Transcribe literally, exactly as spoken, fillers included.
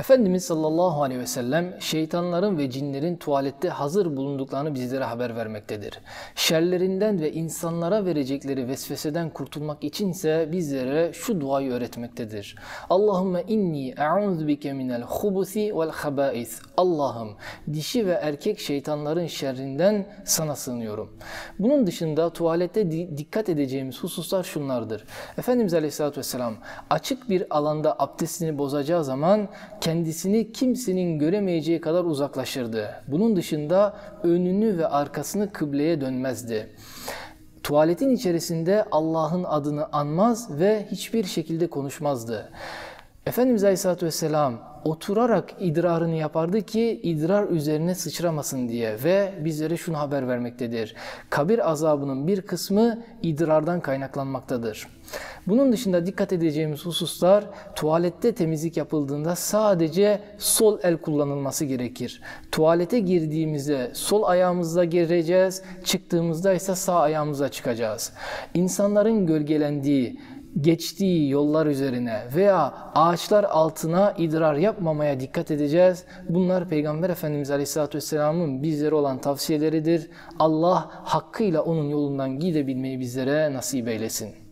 Efendimiz sallallahu aleyhi ve sellem şeytanların ve cinlerin tuvalette hazır bulunduklarını bizlere haber vermektedir. Şerlerinden ve insanlara verecekleri vesveseden kurtulmak içinse bizlere şu duayı öğretmektedir. Allahümme inni e'udhu bike minel hubusi vel habais. Allah'ım dişi ve erkek şeytanların şerrinden sana sığınıyorum. Bunun dışında tuvalette di dikkat edeceğimiz hususlar şunlardır. Efendimiz aleyhissalatü vesselam açık bir alanda abdestini bozacağı zaman kendisini kimsenin göremeyeceği kadar uzaklaşırdı. Bunun dışında önünü ve arkasını kıbleye dönmezdi. Tuvaletin içerisinde Allah'ın adını anmaz ve hiçbir şekilde konuşmazdı. Efendimiz Aleyhisselatü Vesselam oturarak idrarını yapardı ki idrar üzerine sıçramasın diye ve bizlere şunu haber vermektedir. Kabir azabının bir kısmı idrardan kaynaklanmaktadır. Bunun dışında dikkat edeceğimiz hususlar, tuvalette temizlik yapıldığında sadece sol el kullanılması gerekir. Tuvalete girdiğimizde sol ayağımızla gireceğiz, çıktığımızda ise sağ ayağımızla çıkacağız. İnsanların gölgelendiği, geçtiği yollar üzerine veya ağaçlar altına idrar yapmamaya dikkat edeceğiz. Bunlar Peygamber Efendimiz Aleyhisselatü Vesselam'ın bizlere olan tavsiyeleridir. Allah hakkıyla onun yolundan gidebilmeyi bizlere nasip eylesin.